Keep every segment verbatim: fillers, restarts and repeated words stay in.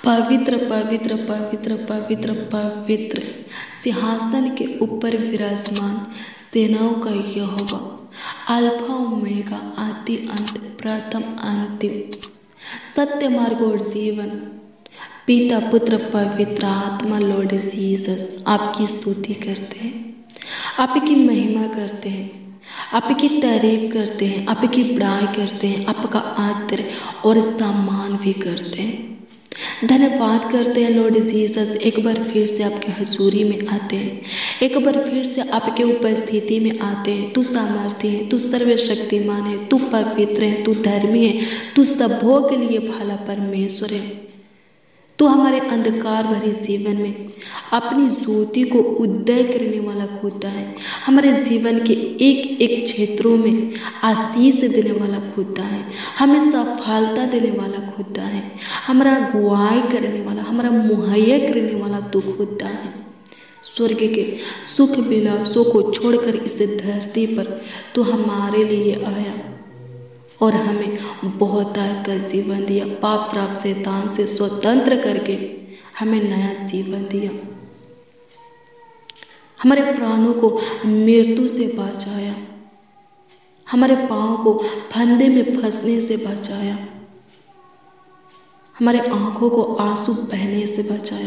पवित्र पवित्र पवित्र पवित्र पवित्र सिंहासन के ऊपर विराजमान सेनाओं का यहोवा, अल्फा ओमेगा, आदि अंत, प्रथम अंतिम, सत्य मार्ग और जीवन, पिता पुत्र पवित्र आत्मा, लॉर्ड जीसस आपकी स्तुति करते हैं, आपकी महिमा करते हैं, आपकी तारीफ करते हैं, आपकी बड़ाई करते हैं, आपका आदर और सम्मान भी करते हैं। धन्यवाद करते हैं लॉर्ड जीसस। एक बार फिर से आपके हजूरी में आते हैं, एक बार फिर से आपके उपस्थिति में आते हैं। तू सामर्थ्य है, तू सर्वशक्तिमान है, तू पवित्र है, तू धर्मी है, तू सबों के लिए भला परमेश्वर है। तू हमारे अंधकार भरे जीवन में अपनी ज्योति को उदय करने वाला खुदा है। हमारे जीवन के एक एक क्षेत्रों में आशीष देने वाला खुदा है, हमें सफलता देने वाला खुदा है, हमारा अगुवाई करने वाला, हमारा मुहैया करने वाला तू खुदा है। स्वर्ग के सुख विलासों को छोड़कर इस धरती पर तू हमारे लिए आया और हमें बहुत का जीवन दिया। पाप श्राप शैतान से स्वतंत्र करके हमें नया जीवन दिया। हमारे प्राणों को मृत्यु से बचाया, हमारे पाँव को फंदे में फंसने से बचाया, हमारे आंखों को आंसू बहने से बचाया।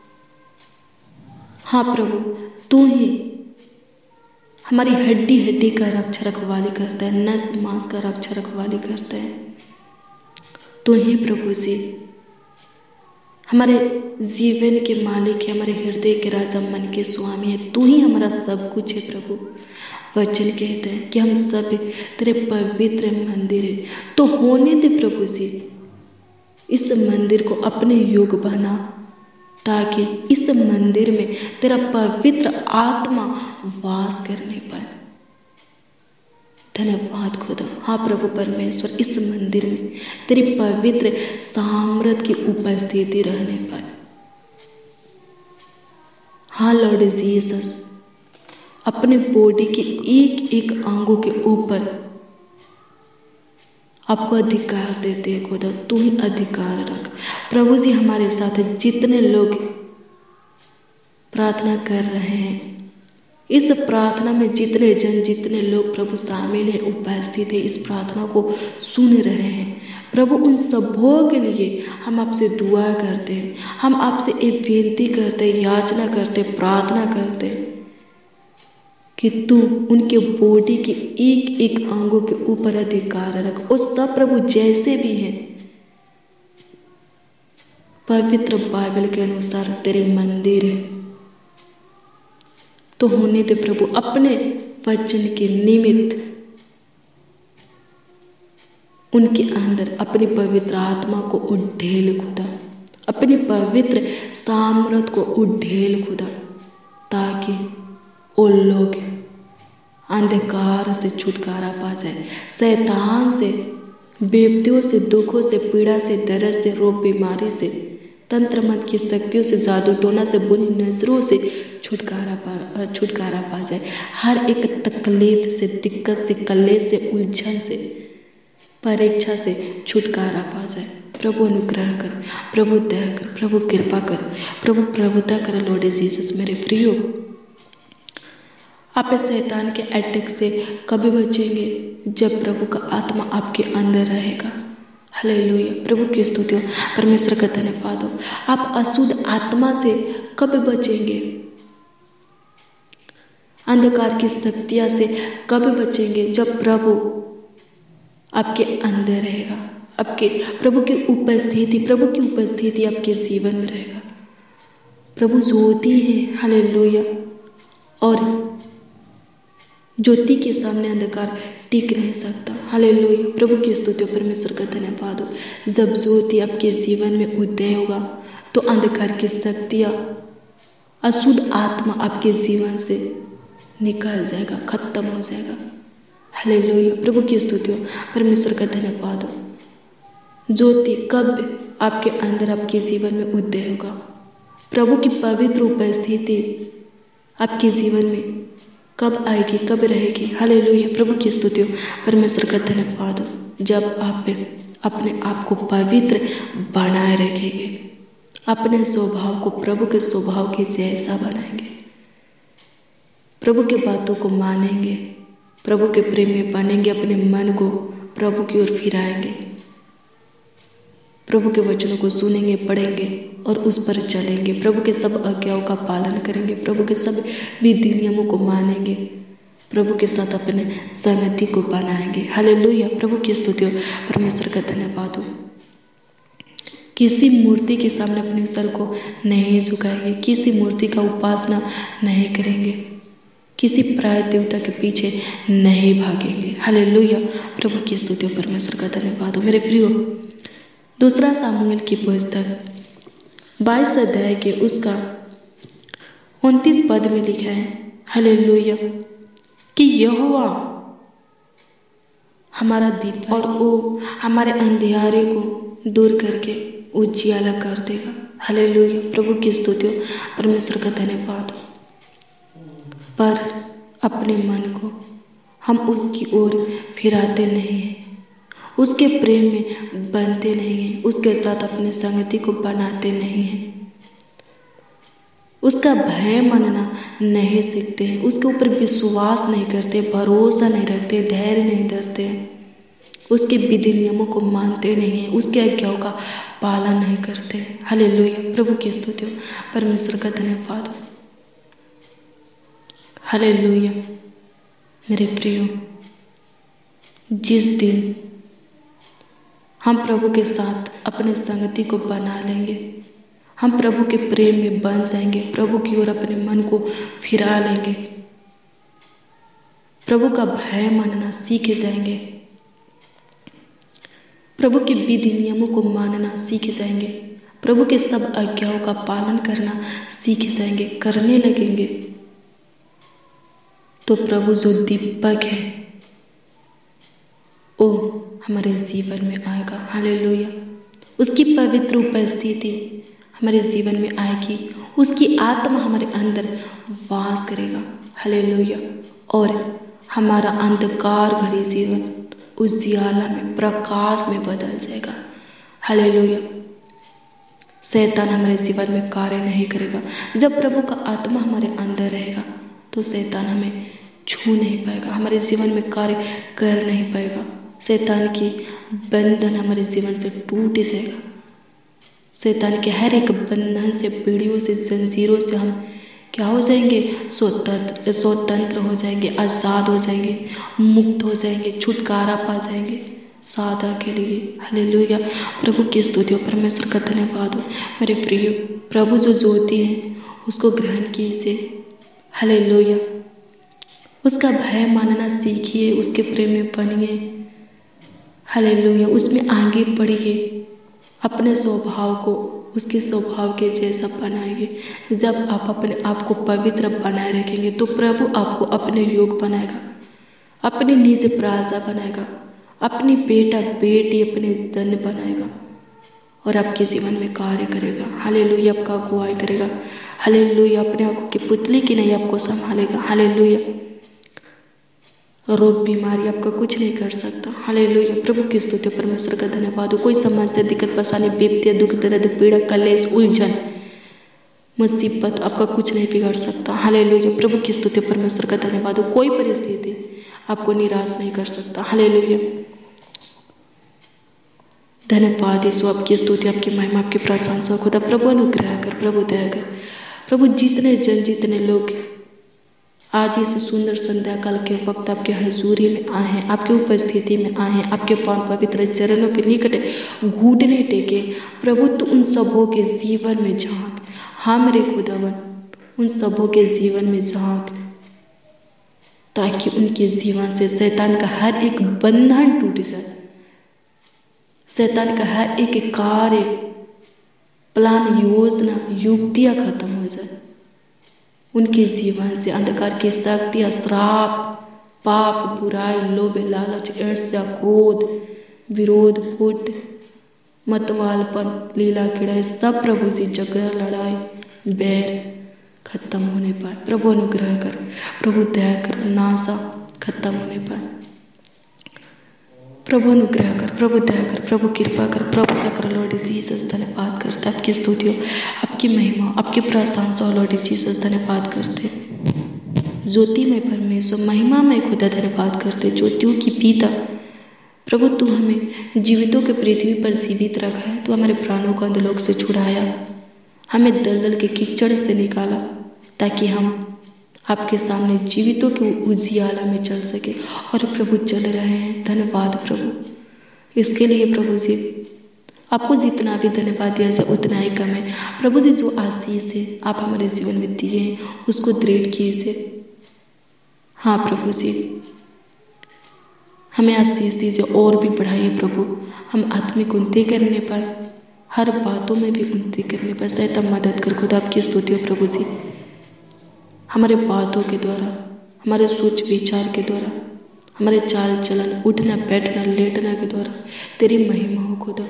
हाँ प्रभु, तू ही हमारी हड्डी हड्डी का रक्षा रखवाली करता है, नस मांस का रक्षा रखवाली करता है। तो ही प्रभु जी हमारे जीवन के मालिक है, हमारे हृदय के राजा, मन के स्वामी है। तू ही हमारा सब कुछ है प्रभु। वचन कहते हैं कि हम सब तेरे पवित्र मंदिर है। तो होने दे प्रभु जी इस मंदिर को अपने योग बना, ताकि इस मंदिर में तेरा पवित्र आत्मा वास करने पाए। धन्यवाद खुदा। हाँ प्रभु परमेश्वर, इस मंदिर में तेरी पवित्र सामर्थ की उपस्थिति रहने पाए। हाँ लॉर्ड जीसस, अपने बॉडी के एक एक अंगों के ऊपर आपको अधिकार देते हैं खुदा। तू ही अधिकार रख प्रभु जी। हमारे साथ जितने लोग प्रार्थना कर रहे हैं, इस प्रार्थना में जितने जन जितने लोग प्रभु शामिल हैं, उपस्थित है, इस प्रार्थना को सुन रहे हैं प्रभु, उन सबों के लिए हम आपसे दुआ करते हैं, हम आपसे एक विनती करते हैं, याचना करते हैं, प्रार्थना करते हैं कि तू उनके बॉडी के एक एक अंगों के ऊपर अधिकार रख। और सब प्रभु जैसे भी हैं पवित्र बाइबल के अनुसार तेरे मंदिर है। तो होने दे प्रभु अपने वचन के निमित्त उनके अंदर अपनी पवित्र आत्मा को उढेल खुदा, अपनी पवित्र सामर्थ को उढेल खुदा, ताकि वो लोग अंधकार से छुटकारा पा जाए, शैतान से, विपत्तियों से, दुखों से, पीड़ा से, दर्द से, रोग बीमारी से, तंत्र मंत्र की शक्तियों से, जादू टोना से, बुरी नजरों से छुटकारा पा छुटकारा पा जाए। हर एक तकलीफ से, दिक्कत से, कलेश से, उलझन से, परीक्षा से छुटकारा पा जाए। प्रभु अनुग्रह कर, प्रभु दया कर, प्रभु कृपा कर, प्रभु प्रभुता कर लॉर्ड जीसस। मेरे प्रियो, आप शैतान के अटैक से कभी बचेंगे जब प्रभु का आत्मा आपके अंदर रहेगा। हालेलुया, प्रभु की स्तुति हो, परमेश्वर का धन्यवाद हो। आप अशुद्ध आत्मा से कब बचेंगे, अंधकार की शक्तियां से कब बचेंगे, जब प्रभु आपके अंदर रहेगा, आपके प्रभु की उपस्थिति, प्रभु की उपस्थिति आपके जीवन में रहेगा। प्रभु ज्योति है, हालेलुया, और ज्योति के सामने अंधकार टिक नहीं सकता। हालेलुया, प्रभु की स्तुति, परमेश्वर का धन्यवाद हो। जब ज्योति आपके जीवन में उदय होगा तो अंधकार की शक्तियाँ, अशुद्ध आत्मा आपके जीवन से निकल जाएगा, खत्म हो जाएगा। हालेलुया, प्रभु की स्तुति हो, परमेश्वर का धन्यवाद हो। ज्योति कब आपके अंदर, आपके जीवन में उदय होगा, प्रभु की पवित्र उपस्थिति आपके जीवन में कब आएगी, कब रहेगी। हालेलुया, प्रभु की स्तुति हो, परमेश्वर का धन्यवाद हो। जब आप अपने आप को पवित्र बनाए रखेंगे, अपने स्वभाव को प्रभु के स्वभाव के जैसा बनाएंगे, प्रभु के बातों को मानेंगे, प्रभु के प्रेम में बनेंगे, अपने मन को प्रभु की ओर फिराएंगे, प्रभु के वचनों को सुनेंगे, पढ़ेंगे और उस पर चलेंगे, प्रभु के सब आज्ञाओं का पालन करेंगे, प्रभु के सब विधि नियमों को मानेंगे, प्रभु के साथ अपने संगति को बनाएंगे। हालेलुया, प्रभु की स्तुति हो, परमेश्वर का धन्यवाद हो। किसी मूर्ति के सामने अपने सर को नहीं झुकाएंगे, किसी मूर्ति का उपासना नहीं करेंगे, किसी पराय देवता के पीछे नहीं भागेंगे। हालेलुया, प्रभु की स्तुति हो, परमेश्वर का धन्यवाद हो। मेरे प्रियो, दूसरा सामुएल की पुस्तक बाईस अध्याय के उसका उनतीस पद में लिखा है, हालेलुया, कि यहोवा हमारा दीप और वो हमारे अंधियारे को दूर करके उजियाला कर देगा। हालेलुया, प्रभु की स्तुति हो, परमेश्वर का धन्यवाद हो। पर अपने मन को हम उसकी ओर फिराते नहीं हैं, उसके प्रेम में बनते नहीं हैं, उसके साथ अपने संगति को बनाते नहीं हैं, उसका भय मानना नहीं सीखते हैं, उसके ऊपर विश्वास नहीं करते, भरोसा नहीं रखते, धैर्य नहीं धरते हैं, उसके विधि नियमों को मानते नहीं हैं, उसके आज्ञाओं का पालन नहीं करते हैं। हालेलुया, प्रभु की स्तुति हो, परमेश्वर का धन्यवाद हो। हालेलुया, मेरे प्रियो, जिस दिन हम प्रभु के साथ अपने संगति को बना लेंगे, हम प्रभु के प्रेम में बन जाएंगे, प्रभु की ओर अपने मन को फिरा लेंगे, प्रभु का भय मानना सीख जाएंगे, प्रभु के विधि नियमों को मानना सीख जाएंगे, प्रभु के सब आज्ञाओं का पालन करना सीख जाएंगे, करने लगेंगे, तो प्रभु जो दीपक है वो हमारे जीवन में आएगा। हालेलुया, उसकी पवित्र उपस्थिति हमारे जीवन में आएगी, उसकी आत्मा हमारे अंदर वास करेगा। हालेलुया, और हमारा अंधकार भरी जीवन उजियाला में, प्रकाश में बदल जाएगा। हालेलुया, शैतान हमारे जीवन में कार्य नहीं करेगा। जब प्रभु का आत्मा हमारे अंदर रहेगा तो शैतान हमें छू नहीं पाएगा, हमारे जीवन में कार्य कर नहीं पाएगा, शैतान की बंधन हमारे जीवन से टूट जाएगा, शैतान के हर एक बंधन से, पीढ़ियों से, जंजीरों से हम क्या हो जाएंगे? स्वतंत्र स्वतंत्र हो जाएंगे, आज़ाद हो जाएंगे, मुक्त हो जाएंगे, छुटकारा पा जाएंगे सदा के लिए। हालेलुया, प्रभु की स्तुति हो, परमेश्वर का धन्यवाद हो। मेरे प्रिय, प्रभु जो ज्योति है उसको ग्रहण कीजिए। हालेलुया, उसका भय मानना सीखिए, उसके प्रेम में बनिए। हालेलुया, उसमें आगे बढ़िए, अपने स्वभाव को उसके स्वभाव के जैसा बनाइए। जब आप अपने आप को पवित्र बनाए रखेंगे तो प्रभु आपको अपने योग बनाएगा, अपनी निज प्रजा बनाएगा, अपनी बेटा बेटी अपने जन बनाएगा और आपके जीवन में कार्य करेगा। हालेलुया, आपका अगुवाई करेगा। हालेलुया, अपने आंखों की पुतली की नहीं आपको संभालेगा। हालेलुया, रोग बीमारी आपका कुछ नहीं कर सकता। हालेलुया, प्रभु की स्तुति, परमेश्वर का धन्यवाद हो। कोई समस्या, दिक्कत, परेशानी, विपत्ति, दुख, दर्द, पीड़ा, कलेश, उलझन, मुसीबत आपका कुछ नहीं बिगाड़ सकता। हालेलुया, प्रभु की स्तुति, परमेश्वर का धन्यवाद हो। कोई परिस्थिति आपको निराश नहीं कर सकता। हालेलुया, धन्यवाद यीशु, आपकी स्तुति, आपकी महिमा, आपकी प्रशंसा खुदा। प्रभु अनुग्रह कर, प्रभु दया कर। प्रभु जितने जन, जितने लोग आज इस सुंदर संध्या काल के वक्त आपके हजूरी में आए हैं, आपकी उपस्थिति में आए हैं, आपके पावन पवित्र चरणों के निकट घुटने टेके, प्रभु तो उन सबों के जीवन में झांक। हाँ मेरे खुदावन, उन सबों के जीवन में झांक, ताकि उनके जीवन से शैतान का हर एक बंधन टूट जाए, शैतान का हर एक कार्य, प्लान, योजना, युक्तियां खत्म हो जाए। उनके जीवन से अंधकार की शक्तियाँ, श्राप, पाप, बुराई, लोभ, लालच, ईर्ष्या, क्रोध, विरोध, फूट, मतवालपन, लीला, कीड़ा, सब प्रभु से झगड़ा, लड़ाई, बैर खत्म होने पाए। प्रभु अनुग्रह कर, प्रभु दया कर, नासा खत्म होने पाए। प्रभु अनुग्रह कर, प्रभु दया कर, प्रभु कृपा कर, प्रभु दया कर लॉर्ड जीसस। धन्यवाद करते आपकी स्तुति हो, आपकी महिमा, आपकी प्रशंसा हो लॉर्ड जीसस। धन्यवाद करते ज्योति में परमेश्वर, महिमा में खुदा। धन्यवाद करते ज्योतियों की पिता प्रभु, तू हमें जीवितों के पृथ्वी पर जीवित रखा है। तू हमारे प्राणों को अंधलोक से छुड़ाया, हमें दलदल के कीचड़ से निकाला, ताकि हम आपके सामने जीवितों के उजियाला में चल सके। और प्रभु चल रहे हैं। धन्यवाद प्रभु इसके लिए। प्रभु जी आपको जितना भी धन्यवाद दिया जाए उतना ही कम है। प्रभु जी जो आशीष है आप हमारे जीवन में दिए हैं उसको दृढ़ कीजिए। हाँ प्रभु जी हमें आशीष दीजिए और भी बढ़ाइए प्रभु, हम आत्मिक उन्नति करने पाए, हर बातों में भी उन्नति करने पाए। सहायता मदद कर खुदा। आपकी स्तुति हो प्रभु जी, हमारे बातों के द्वारा, हमारे सोच विचार के द्वारा, हमारे चाल चलन, उठना बैठना लेटना के द्वारा तेरी महिमा हो खुदा।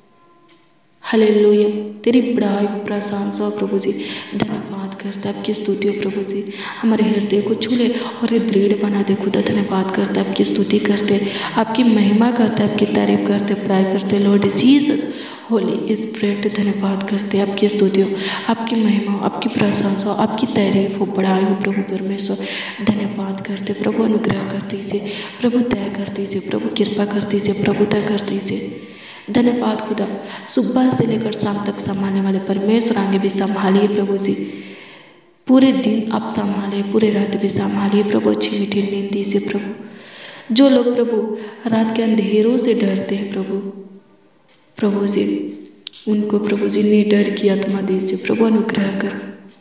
हालेलुया, तेरी बड़ाई प्रशंसा हो प्रभु जी। धन्यवाद करता आपकी स्तुति हो प्रभु जी, हमारे हृदय को छू ले और दृढ़ बना दे खुदा। धन्यवाद करता आपकी स्तुति करते, आपकी महिमा करते, आपकी तारीफ करते, बड़ाई करते लॉर्ड जीसस। होली स्पिरिट धन्यवाद करते आपकी स्तुति हो, आपकी महिमा हो, आपकी प्रशंसा हो, आपकी तारीफ हो, बड़ाई हो प्रभु परमेश्वर। धन्यवाद करते प्रभु, अनुग्रह कर दीजिए प्रभु, दया कर दीजिए प्रभु, कृपा कर दीजिए प्रभु, दया कर दीजिए। धन्यवाद खुदा, सुबह से लेकर शाम तक संभालने वाले परमेश्वर आगे भी संभालिए प्रभु जी। पूरे दिन आप संभालिए, पूरे रात भी संभालिए प्रभु। अच्छी मीठी नींद दीजिए प्रभु। जो लोग प्रभु रात के अंधेरों से डरते हैं प्रभु, प्रभु जी उनको प्रभु जी निडर की आत्मा दीजिए प्रभु, अनुग्रह कर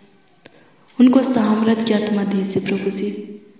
उनको सामर्थ की आत्मा दीजिए प्रभु जी।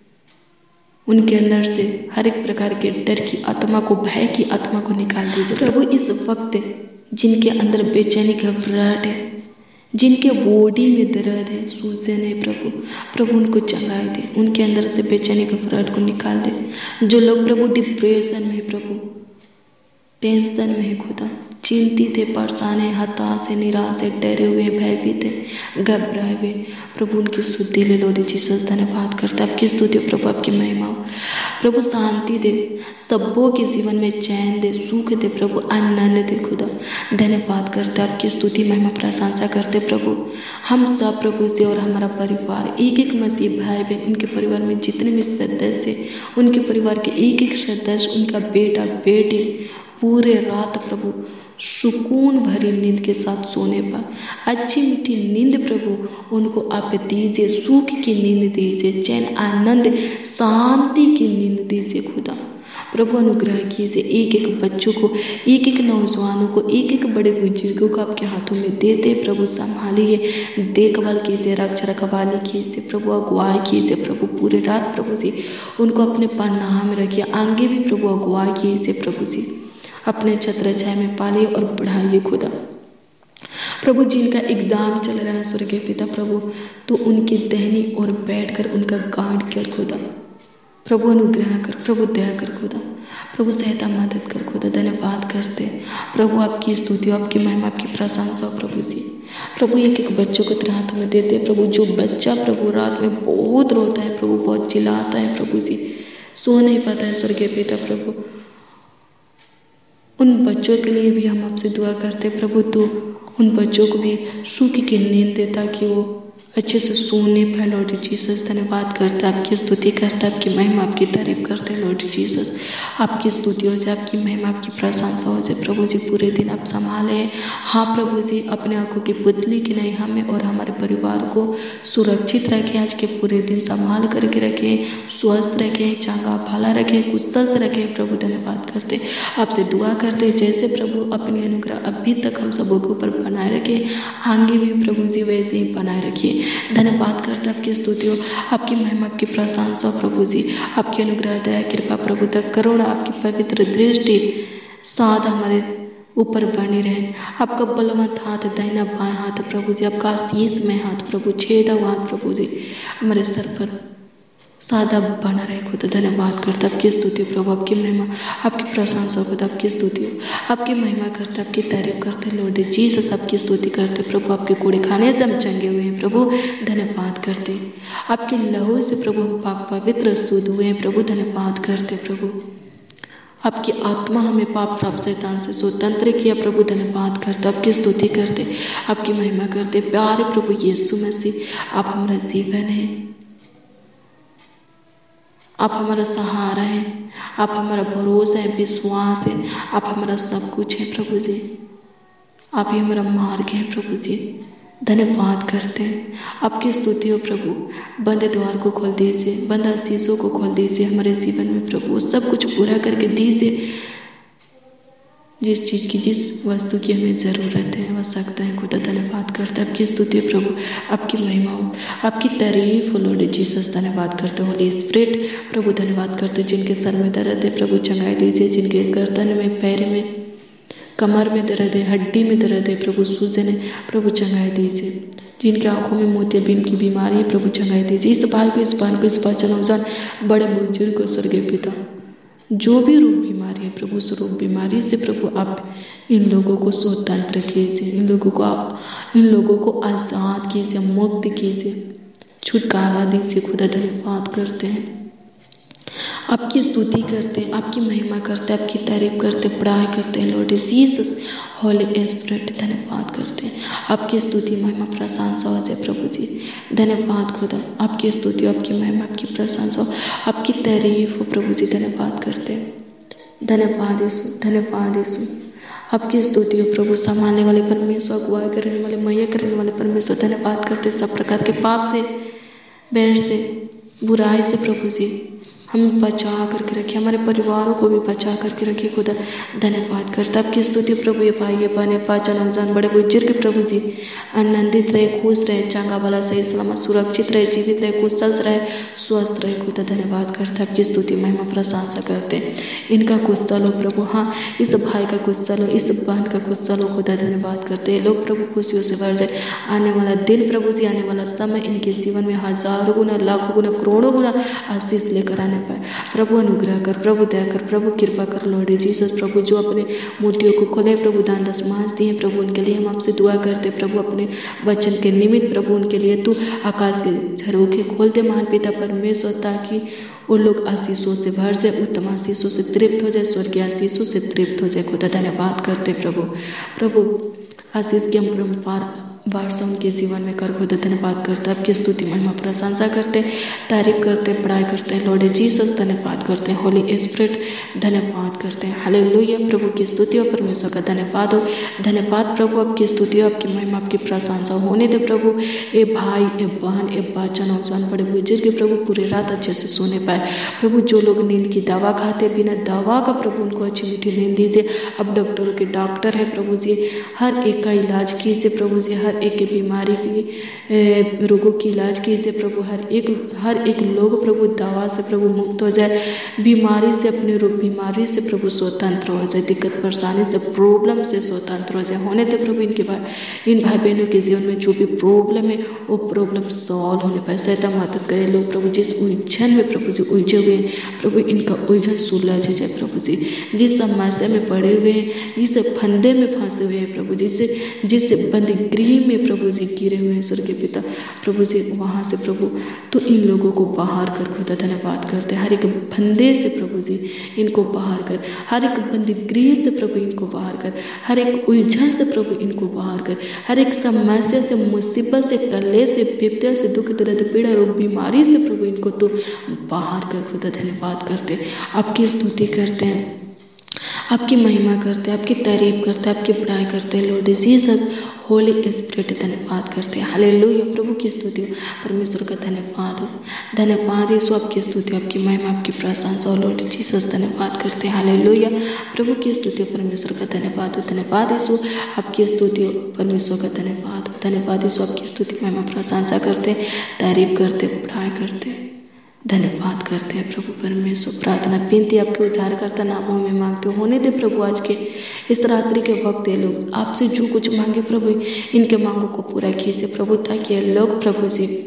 उनके अंदर से हर एक प्रकार के डर की आत्मा को, भय की आत्मा को निकाल दीजिए प्रभु। इस वक्त जिनके अंदर बेचैनी घबराहट है, जिनके बॉडी में दर्द है, सूजन है प्रभु, प्रभु उनको चंगाई दे, उनके अंदर से बेचैनी घबराहट को निकाल दे। जो लोग प्रभु डिप्रेशन में, प्रभु टेंशन में है खुदा, चिंतित है, परेशान है, हताश है, निराश है, डरे हुए, भयभीत है, घबराए हुए, प्रभु उनकी शुद्धि ले लॉर्ड जीसस। धन्यवाद करता आपकी स्तुति प्रभु, आपकी महिमा हो प्रभु। शांति दे, सबों के जीवन में चैन दे, सुख दे प्रभु, आनंद दे खुदा। धन्यवाद करते आपकी स्तुति महिमा प्रशंसा करते प्रभु। हम सब प्रभु से और हमारा परिवार, एक एक मसीह भाई बहन, उनके परिवार में जितने भी सदस्य, उनके परिवार के एक एक सदस्य, उनका बेटा बेटी पूरे रात प्रभु सुकून भरी नींद के साथ सोने पर, अच्छी मीठी नींद प्रभु उनको आप दीजिए, सुख की नींद दीजिए, चैन आनंद शांति की नींद दीजिए खुदा। प्रभु अनुग्रह कीजिए, एक एक बच्चों को, एक एक नौजवानों को, एक एक बड़े बुजुर्गों को आपके हाथों में देते प्रभु। संभालिए, देखभाल कीजिए, रक्षा रखवाली कीजिए प्रभु, अगुवाई कीजिए प्रभु। पूरे रात प्रभु जी उनको अपने पनाह में रखिए, आगे भी प्रभु अगुवाई कीजिए प्रभु जी। अपने छत्र छाया में पालिए और बढ़ाइए खुदा। प्रभु जिनका एग्जाम चल रहा है स्वर्गीय पिता प्रभु, तो उनकी दहनी और बैठकर उनका गार्ड कर खुदा। प्रभु अनुग्रह कर, प्रभु दया कर खुदा, प्रभु सहायता मदद कर खुदा। धन्यवाद करते प्रभु, आपकी स्तुति, आपकी महिमा, आपकी प्रशंसा हो प्रभु जी। प्रभु एक एक बच्चों को तेरे हाथों में देते प्रभु। जो बच्चा प्रभु रात में बहुत रोता है प्रभु, बहुत चिल्लाता है प्रभु जी, सो नहीं पाता है स्वर्गीय पिता प्रभु, उन बच्चों के लिए भी हम आपसे दुआ करते प्रभु। तो उन बच्चों को भी सुख की नींद दे ताकि वो अच्छे से सोने पाए लॉर्ड जीसस। धन्यवाद करता, आपकी स्तुति करता, आपकी महिमा, आपकी तारीफ करते लॉर्ड जीसस। आपकी स्तुति हो जाए, आपकी महिमा, आपकी प्रशंसा हो जाए प्रभु जी। पूरे दिन आप संभाले। हाँ प्रभु जी, अपने आंखों की पुतली की नहीं, हमें और हमारे परिवार को सुरक्षित रखें। आज के पूरे दिन संभाल करके रखें, स्वस्थ रखें, चंगा भला रखें, कुशल से रखें प्रभु। धन्यवाद करते, आपसे दुआ करते जैसे प्रभु अपनी अनुग्रह अभी तक हम सबों के ऊपर बनाए रखे, आगे भी प्रभु जी वैसे ही बनाए रखिए। धन्यवाद करते, आपकी स्तुति हो, आपकी महिमा, आपकी प्रशंसा प्रभु जी। आपकी अनुग्रह, दया, कृपा प्रभु तक करुणा, आपकी पवित्र दृष्टि साथ हमारे ऊपर बनी रहे। आपका बलवंत हाथ, दाहिना बाएं हाथ प्रभु जी, आपका आशीष में हाथ प्रभु, छेदा हुआ हाथ प्रभु जी हमारे सर पर सादा बना रहे खुदा। धन्यवाद करता, आपकी स्तुति प्रभु, आपकी महिमा, आपकी प्रशंसा खुदा, आपकी स्तुति हो, आपकी महिमा करते, आपकी तारीफ करते लॉर्ड जीसस। आपकी स्तुति करते प्रभु, आपके कूड़े खाने से हम चंगे हुए हैं प्रभु। धन्यवाद करते, आपके लहू से प्रभु हम पाक पवित्र शुद्ध हुए हैं प्रभु। धन्यवाद करते प्रभु, आपकी आत्मा हमें पाप श्राप शैतान से स्वतंत्र किया प्रभु। धन्यवाद करते, आपकी स्तुति करते, आपकी महिमा करते। प्यारे प्रभु यीशु मसीह, आप हमारा जीवन है, आप हमारा सहारा है, आप हमारा भरोसा है, विश्वास है, आप हमारा सब कुछ है प्रभु जी। आप ही हमारा मार्ग है प्रभु जी। धन्यवाद करते हैं, आपकी स्तुति हो प्रभु। बंद द्वार को खोल दीजिए, बंद आशीषों को खोल दीजिए हमारे जीवन में प्रभु। सब कुछ पूरा करके दीजिए, जिस चीज़ की, जिस वस्तु की हमें ज़रूरत है, आवश्यकता है खुदा। धन्यवाद करते हैं, आपकी स्तुति प्रभु, आपकी महिमा हो, आपकी तारीफ हो लॉर्ड जीसस। धन्यवाद करते हो होली स्पिरिट प्रभु। धन्यवाद करते, जिनके सर में दर्द है प्रभु चंगाई दीजिए, जिनके गर्दन में, पैर में, कमर में दर्द है, हड्डी में दर्द है प्रभु, सूजन है प्रभु चंगाई दीजिए, जिनकी आंखों में मोतियाबिंद की बीमारी है प्रभु चंगाई दीजिए। इस भाई को, इस बहन को, इस बच्चन अवसान बड़े बुजुर्ग को, स्वर्गीय पिता, जो भी रोग बीमारी है प्रभु, उस रोग बीमारी से प्रभु आप इन लोगों को स्वतंत्र कीजिए, इन लोगों को इन लोगों को आज़ाद कीजिए, मुक्त कीजिए, छुटकारा दीजिए खुदा। धन्यवाद करते हैं, आपकी स्तुति करते हैं, आपकी महिमा करते हैं, आपकी तारीफ करते हैं, बड़ाई करते हैं लॉर्ड जीसस। होली स्पिरिट धन्यवाद करते हैं, आपकी स्तुति महिमा प्रशंसा हो जाए प्रभु जी। धन्यवाद खुदा, आपकी स्तुति, आपकी महिमा, आपकी प्रशंसा हो, आपकी तारीफ हो प्रभु जी। धन्यवाद करते हैं, धन्यवाद यीशु, धन्यवाद यीशु, आपकी स्तुति हो प्रभु। संभालने वाले परमेश्वर, अगुवाई करने वाले, मैया करने वाले परमेश्वर, धन्यवाद करते, सब प्रकार के पाप से, बैर से, बुराई से प्रभु जी हमें बचा करके रखिए, हमारे परिवारों को भी बचा करके रखिए खुदा। धन्यवाद करता, आपकी स्तुति प्रभु। ये भाई, ये बहन, पाचन अनजान बड़े बुजुर्ग प्रभु जी आनंदित रहे, खुश रहे, चंगा भला, सही सलामत, सुरक्षित रहे, जीवित रहे, कुशल रहे, स्वस्थ रहे खुदा। धन्यवाद करता, आपकी स्तुति महिमा प्रशंसा करते हैं। इनका कुशल हो प्रभु, हाँ इस भाई का कुशल हो, इस बहन का कुशल हो खुदा। धन्यवाद करते हैं, लोग प्रभु खुशियों से भर जाए। आने वाला दिन प्रभु जी, आने वाला समय इनके जीवन में हजारों गुना, लाखों गुना, करोड़ों गुना आशीष लेकर आने पाए प्रभु। अनुग्रह कर प्रभु, दया कर प्रभु, कृपा कर लॉर्ड जीसस प्रभु। जो अपने मुट्ठियों को खोले प्रभु, दान दशमांश दिए प्रभु, उनके लिए हम आपसे दुआ करते प्रभु। अपने वचन के निमित्त प्रभु उनके लिए तू आकाश के झरोखे खोल दे महान पिता परमेश्वर, ताकि वो लोग आशीषों से भर जाए, उत्तम आशीषों से तृप्त हो जाए, स्वर्गीय आशीषों से तृप्त हो जाए खुदा। धन्यवाद करते प्रभु। प्रभु आशीष की हम परम्पार वारसा उनके जीवन में कर खुदा। धन्यवाद करते, आपकी स्तुति महिमा प्रशंसा करते, तारीफ करते, पढ़ाई करते हैं लॉर्ड जीसस। धन्यवाद करते हैं होली स्पिरिट, धन्यवाद करते हैं। हालेलुया प्रभु की स्तुति हो, परमेश्वर का धन्यवाद हो। धन्यवाद प्रभु, आपकी स्तुति हो, आपकी महिमा, आपकी प्रशंसा होने दे प्रभु। ए भाई, ए बहन, ए बच्चा, नौजवान, बड़े बुजुर्ग प्रभु पूरी रात अच्छे से सोने पाए प्रभु। जो लोग नींद की दवा खाते बिना दवा का प्रभु, उनको अच्छी मीठी नींद दीजिए। अब डॉक्टरों के डॉक्टर है प्रभु जी, हर एक का इलाज कीजिए प्रभु जी, हर एक की बीमारी की, रोगों की इलाज कीजिए प्रभु। हर एक हर एक लोग प्रभु दवा से प्रभु मुक्त हो जाए, बीमारी से, अपने रोग बीमारी से प्रभु स्वतंत्र हो जाए, दिक्कत परेशानी से, प्रॉब्लम से स्वतंत्र हो जाए। होने दे प्रभु इनके भाई, इन भाई बहनों के जीवन में जो भी प्रॉब्लम है वो प्रॉब्लम सॉल्व होने पाए। सहायता मदद करे लोग प्रभु, जिस उलझन में प्रभु जी उलझे हुए हैं प्रभु, इनका उलझन सुलझ जाए प्रभु जी। जिस समस्या में पड़े हुए हैं, जिस फंदे में फंसे हुए हैं प्रभु, जिससे जिस बंदीगृह में प्रभु जी गिरे हुए हैं स्वर्गीय पिता प्रभु जी, वहाँ से प्रभु तो इन लोगों को बाहर कर खुदा। धन्यवाद करते हैं, हर एक फंदे से प्रभु जी इनको बाहर कर, हर एक बंदीगृह से प्रभु इनको बाहर कर, हर एक उलझन से प्रभु इनको बाहर कर, हर एक समस्या से, मुसीबत से, कलेश से, विपदा से, दुख दर्द पीड़ा रोग बीमारी से प्रभु इनको तो बाहर कर खुदा। धन्यवाद करते हैं, आपकी स्तुति करते हैं, आपकी महिमा करते हैं, आपकी तारीफ करते हैं, आपकी बड़ाई करते हैं लॉर्ड जीसस। होली स्पिरिट धन्यवाद करते हैं। हालेलुया प्रभु की स्तुति हो, परमेश्वर का धन्यवाद हो। धन्यवाद यीशु, आपकी स्तुति, आपकी महिमा, आपकी प्रशंसा हो लॉर्ड जीसस। धन्यवाद करते हैं। हालेलुया प्रभु की स्तुति हो, परमेश्वर का धन्यवाद हो। धन्यवाद यीशु, आपकी स्तुति हो, परमेश्वर का धन्यवाद हो। धन्यवाद यीशु, आपकी स्तुति महिमा प्रशंसा करते, तारीफ करते, पढ़ाई करते, धन्यवाद करते हैं प्रभु परमेश्वर। प्रार्थना विनती आपके उद्धारकर्ता नामों में मांगते हो। होने दे प्रभु आज के इस रात्रि के वक्त ये लोग आपसे जो कुछ मांगे प्रभु, इनके मांगों को पूरा कीजिए प्रभु, ताकि ये लोग प्रभु जी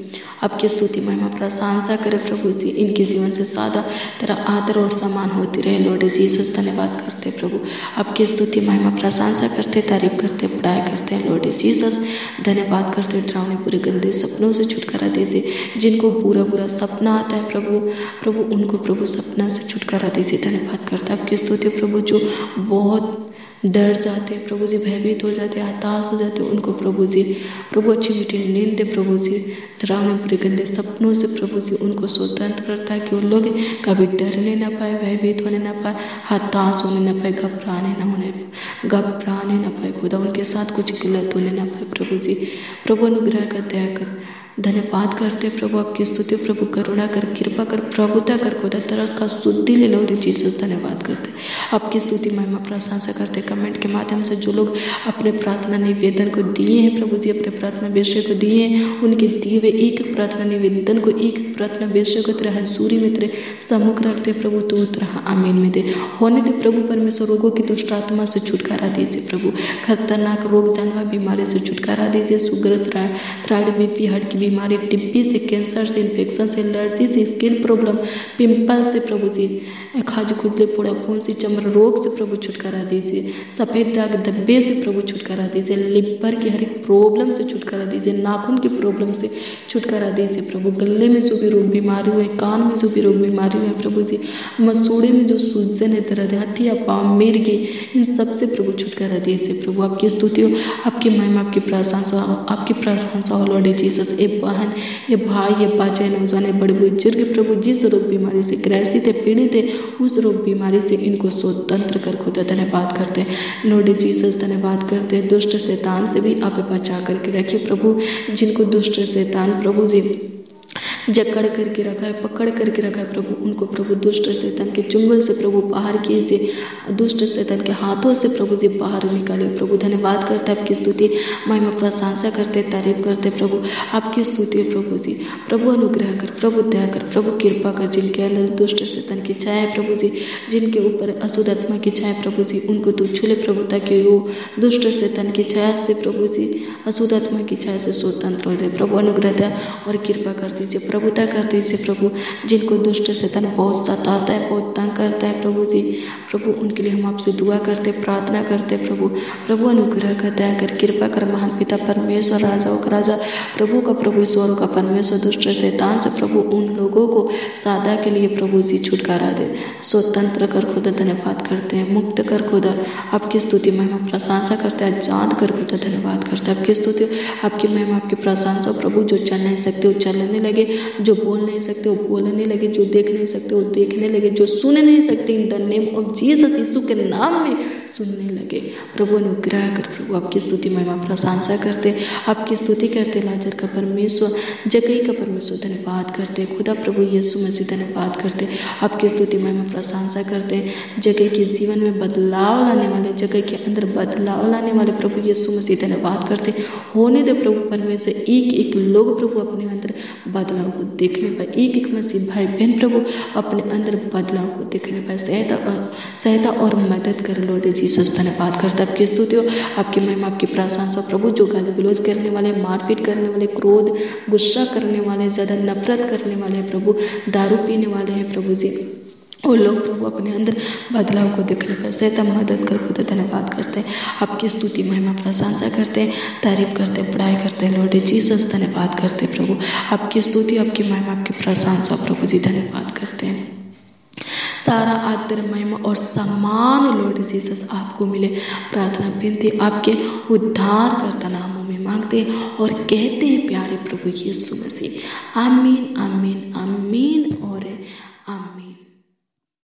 आपकी स्तुति महिमा प्रशंसा करे प्रभु जी। इनके जीवन से ज़्यादा तेरा आदर और सम्मान होती रहे लॉर्ड जीसस। धन्यवाद करते प्रभु, आपकी स्तुति महिमा प्रशंसा करते, तारीफ करते, बड़ाई करते हैं लॉर्ड जीसस। धन्यवाद करते, डरावने पूरे गंदे सपनों से छुटकारा दीजिए। जिनको बुरा बुरा सपना आता है प्रभु प्रभु उनको प्रभु सपना से छुटकारा दीजिए। धन्यवाद करते हैं, आपकी स्तुति प्रभु। जो बहुत डर जाते हैं प्रभु जी, भयभीत हो जाते हैं, हताश हो जाते हैं, उनको प्रभु जी प्रभु अच्छी मीठी नींद दे प्रभु जी। डरावने बुरे गंदे सपनों से प्रभु जी उनको स्वतंत्र करता है कि उन लोग कभी डरने ना पाए, भयभीत होने ना पाए, हताश होने ना पाए, घबराने ना होने घबराने ना पाए खुदा, उनके साथ कुछ गलत होने ना पाए प्रभु जी। प्रभु अनुग्रह कर, दया कर। धन्यवाद करते प्रभु, आपकी स्तुति प्रभु। करुणा कर, कृपा कर, प्रभुता कर खुदा, तरस का शुद्धि ले लो जीसस। धन्यवाद करते, आपकी स्तुति महिमा प्रशंसा करते। कमेंट के माध्यम से जो लोग अपने प्रार्थना निवेदन को दिए हैं प्रभु जी, अपने प्रार्थना विषय को दिए हैं, उनके दिए हुए एक एक प्रार्थना निवेदन को, एक एक प्रार्थना विषय को तेरे हजूरी में तेरे सम्मुख रखते प्रभु। तू तरह आमीन में दे होने दे प्रभु। परमेश्वर रोगों की दुष्ट आत्मा से छुटकारा दीजिए प्रभु। खतरनाक रोग जानवा बीमारी से छुटकारा दीजिए। शुगर, थायराइड, बीपी, हार्ट की बीमारी, टिब्बी से, कैंसर से, इन्फेक्शन से, एलर्जी से, स्किन प्रॉब्लम, पिंपल से प्रभु जी, खाज खुजले, फोड़ा फुंसी, चमड़ा रोग से प्रभु छुटकारा दीजिए। सफ़ेद दाग धब्बे से प्रभु छुटकारा दीजिए। लिवर की हर एक प्रॉब्लम से छुटकारा दीजिए। नाखून की प्रॉब्लम से छुटकारा दीजिए प्रभु। गले में जो भी रोग बीमारी हुए, कान में जो भी रोग बीमारी हुए प्रभु जी, मसूड़े में जो सूजन है, दर्द, हथिया, पाँव, मिर्गी, इन सब से प्रभु छुटकारा दीजिए प्रभु। आपकी स्तुति हो, आपकी महिमा, आपकी प्रशंसा हो, आपकी प्रशंसा हो लॉर्ड जीसस। ए बहन, ये भाई, ये बाचे, नौजवान, बड़े बुजुर्ग प्रभु जिस रोग बीमारी से ग्रसित है, पीड़ित है, उस रोग बीमारी से इनको स्वतंत्र कर खुदा। धन्यवाद करते हैं लॉर्ड जीसस। धन्यवाद करते हैं, दुष्ट शैतान से भी आप बचा करके रखिए प्रभु। जिनको दुष्ट शैतान प्रभु जी जकड़ करके रखा है, पकड़ करके रखा है प्रभु, उनको प्रभु दुष्ट शैतान के चुंगल से प्रभु बाहर कीजिए। दुष्ट शैतान के हाथों से प्रभु जी बाहर निकाले प्रभु। धन्यवाद करते हैं, आपकी स्तुति महिमा प्रशंसा करते, तारीफ करते प्रभु। आपकी स्तुति प्रभु जी। प्रभु अनुग्रह कर, प्रभु दया कर, प्रभु कृपा कर। जिनके अंदर दुष्ट शैतान की छाया है प्रभु जी, जिनके ऊपर अशुद्ध आत्मा की छाया प्रभु जी, उनको तू छूले प्रभु, ताकि वो दुष्ट शैतान की छाया से प्रभु जी, अशुद्ध आत्मा की छाया से स्वतंत्र हो जाए प्रभु। अनुग्रह दया और कृपा कर दीजिए, प्रभुता कर दीजिए प्रभु। जिनको दुष्ट शैतान बहुत सताता है, बहुत तंग करता है प्रभु जी, प्रभु उनके लिए हम आपसे दुआ करते, प्रार्थना करते प्रभु। प्रभु अनुग्रह कर, दया कर, कृपा कर। महान पिता परमेश्वर, राजाओं का राजा, प्रभु का प्रभु, ईश्वरों का परमेश्वर, दुष्ट शैतान से प्रभु उन लोगों को सदा के लिए प्रभु जी छुटकारा दे, स्वतंत्र कर खुदा। धन्यवाद करते हैं, मुक्त कर खुदा। आपकी स्तुति महिमा प्रशंसा करते हैं, आजाद कर खुदा। धन्यवाद करते हैं, आपकी स्तुति, आपकी महिमा, आपकी प्रशंसा प्रभु। जो चल नहीं सकते वो चलने लगे, जो बोल नहीं सकते वो बोलने लगे, जो देख नहीं सकते वो देखने लगे, जो सुन नहीं सकते in the name of Jesus, Yeshu के नाम में सुनने लगे प्रभु। अनुग्रह कर प्रभु। आपकी स्तुति महिमा प्रशंसा करते, आपकी स्तुति करते लाजर का परमेश्वर, जगई का परमेश्वर। धन्यवाद करते खुदा प्रभु यीशु मसीह। धन्यवाद करते, आपकी स्तुति महिमा प्रशंसा करते। जगई के जीवन में बदलाव लाने वाले, जगई के अंदर बदलाव लाने वाले प्रभु यीशु मसीह। धन्यवाद करते, होने दे प्रभु परमेश्वर। एक एक लोग प्रभु अपने अंदर बदलाव को देखने पाए, एक एक मसीह भाई बहन प्रभु अपने अंदर बदलाव को देखने पाए। सहायता और सहायता और मदद कर लॉर्ड जीसस। धन्यवाद करता, आपकी स्तुति हो, आपकी महिमा, आपकी प्रशंसा प्रभु। जो गाली गलौज करने वाले, मारपीट करने वाले, क्रोध गुस्सा करने वाले, ज़्यादा नफरत करने वाले हैं प्रभु, दारू पीने वाले हैं प्रभु जी, वो लोग प्रभु अपने अंदर बदलाव को देखने पर सहायता मदद कर खुदा। धन्यवाद करते हैं, आपकी स्तुति महिमा प्रशंसा करते हैं, तारीफ करते हैं, बड़ाई करते हैं लॉर्ड जीसस। धन्यवाद करते हैं प्रभु, आपकी स्तुति, आपकी महिमा, आपकी प्रशंसा प्रभु जी। धन्यवाद करते हैं। सारा आदर, महिमा और सम्मान लॉर्ड जीसस आपको मिले। प्रार्थना विनती आपके उद्धार करता नामों में मांगते हैं और कहते हैं प्यारे प्रभु यीशु मसीह, आमीन, आमीन, आमीन और आमीन।